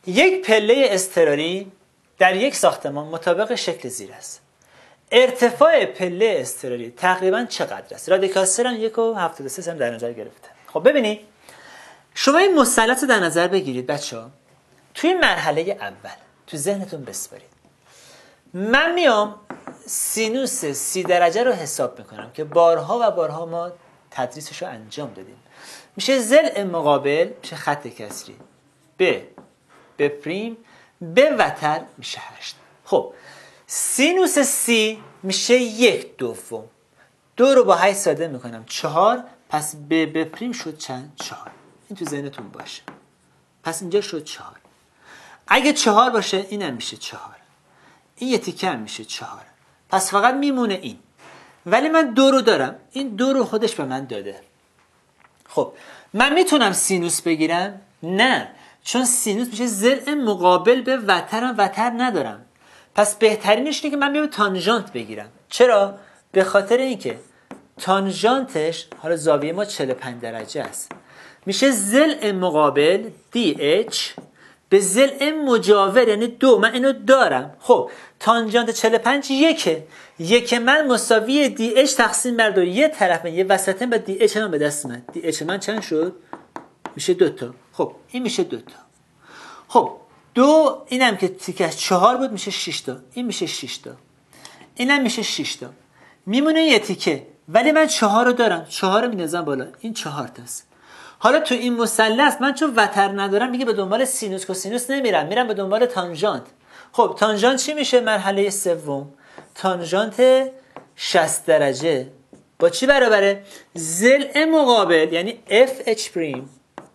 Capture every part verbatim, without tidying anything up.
یک پله اضطراری در یک ساختمان مطابق شکل زیر است. ارتفاع پله اضطراری تقریبا چقدر است؟ رادیکال سه هم یک و هفتاد و سه هم در نظر گرفته. خب ببینید شما این مثلث رو در نظر بگیرید بچه‌ها. توی مرحله اول تو ذهنتون بسپارید. من میام سینوس سی درجه رو حساب میکنم که بارها و بارها ما تدریسش رو انجام دادیم. میشه ضلع مقابل میشه خط کسری ب ب پریم به وتر میشه هشت. خب سینوس سی میشه یک دوم. دو رو با هشت ساده میکنم چهار، پس ب ب پریم شد چند؟ چهار. این تو ذهنتون باشه. پس اینجا شد چهار. اگه چهار باشه اینم میشه چهار. این یه تیکه هم میشه چهار. پس فقط میمونه این. ولی من دو رو دارم. این دو رو خودش به من داده. خب من میتونم سینوس بگیرم؟ نه، چون سینوس میشه ضلع مقابل به وترم، وتر ندارم. پس بهترینش اینه که من بیام تانژانت بگیرم. چرا؟ به خاطر اینکه تانژانتش حالا زاویه ما چهل و پنج درجه است. میشه ضلع مقابل دی اچ به ضلع مجاور، یعنی دو. من اینو دارم. خب تانژانت چهل و پنج یکه. یک من مساوی دی اچ تقسیم بر دو. یه طرف یه وسطم به دی اچ هم به دست من. دی اچ من چند شد؟ میشه دو تا. خب این میشه دو تا. خب دو اینم که تیکش چهار بود میشه شش تا. این میشه شش تا. اینم میشه شش تا. میمونه یه تیکه. ولی من چهار رو دارم. چهار رو می‌نازم بالا. این چهار تاست. حالا تو این مثلث من چون وتر ندارم میگه به دنبال سینوس کوسینوس نمیرم، میرم به دنبال تانژانت. خب تانژانت چی میشه؟ مرحله سوم تانژانت شصت درجه با چی برابره؟ ضلع مقابل یعنی اف اچ پریم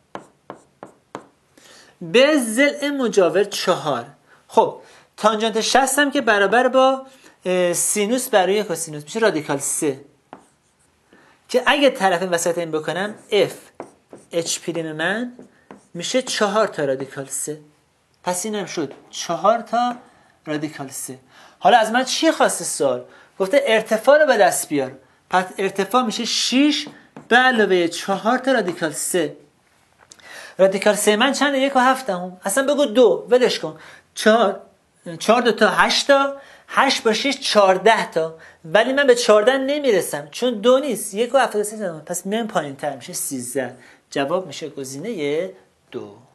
به ضلع مجاور چهار. خب تانژانت شصت هم که برابر با سینوس برای کوسینوس میشه رادیکال سه، که اگه طرف وسط این بکنم اف اچ پریم من میشه چهار تا رادیکال سه. پس اینم شد چهار تا رادیکال سه. حالا از من چی خواسته سوال؟ گفته ارتفاع رو به دست بیار. پس ارتفاع میشه شش به علاوه چهار تا رادیکال سه. رادیکال سه من چنده؟ یک و هفت هم. اصلا بگو دو، ولش کن. چهار چهار دو تا هشت تا، هشت با شش چهارده تا. ولی من به چهارده نمیرسم چون دو نیست، یک و هفتاد و سه. پس میام پایین تر میشه سیزده. جواب میشه گزینه دو.